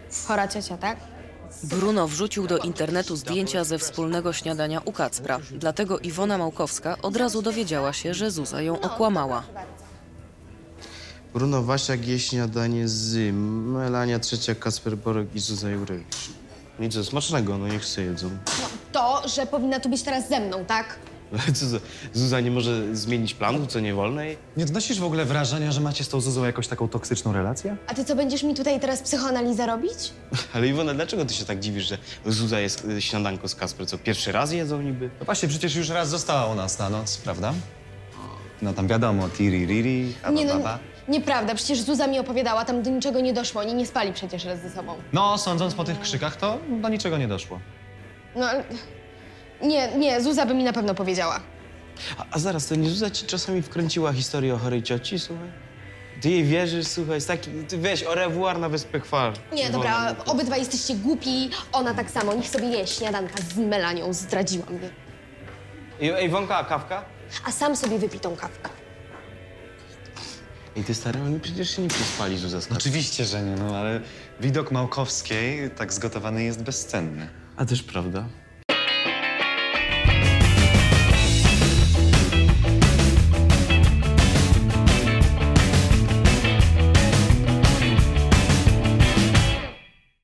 Chora ciocia, tak? Bruno wrzucił do internetu zdjęcia ze wspólnego śniadania u Kacpra. Dlatego Iwona Małkowska od razu dowiedziała się, że Zuza ją okłamała. Bruno Wasiak je śniadanie z Melania Trzecia, Kacper Borek i Zuza Jurewicz. Nic smacznego, no niech sobie jedzą. No to, że powinna tu być teraz ze mną, tak? Ale co, Zuza nie może zmienić planu, co nie wolno jej? Nie odnosisz w ogóle wrażenia, że macie z tą Zuzą jakąś taką toksyczną relację? A ty co, będziesz mi tutaj teraz psychoanalizę robić? Ale Iwona, dlaczego ty się tak dziwisz, że Zuza jest śniadanko z Kacper? Co, pierwszy raz jedzą niby? No właśnie, przecież już raz została u nas na noc, prawda? No tam wiadomo, tiri-riri, Nie no, baba. nieprawda, przecież Zuza mi opowiadała, tam do niczego nie doszło, oni nie spali przecież raz ze sobą. No, sądząc po tych krzykach, to do niczego nie doszło. No ale... Nie, Zuza by mi na pewno powiedziała. A zaraz, to nie Zuza ci czasami wkręciła historię o chorej cioci, słuchaj? Ty jej wierzysz, słuchaj, jest taki, ty weź, au revoir na Wyspę Chwal. Nie, Iwona, dobra, no to- obydwa jesteście głupi, ona tak samo, niech sobie je śniadanka z Melanią, zdradziła mnie. Ej, Iwonka, a kawka? A sam sobie wypij tą kawkę. Ej, ty stary, oni przecież się nie przespali, Zuza z Kacper. Oczywiście, że nie, no ale widok Małkowskiej tak zgotowany jest bezcenny. A też prawda.